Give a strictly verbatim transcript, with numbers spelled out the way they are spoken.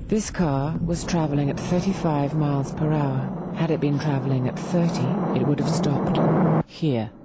This car was traveling at thirty-five miles per hour. Had it been traveling at thirty, it would have stopped here.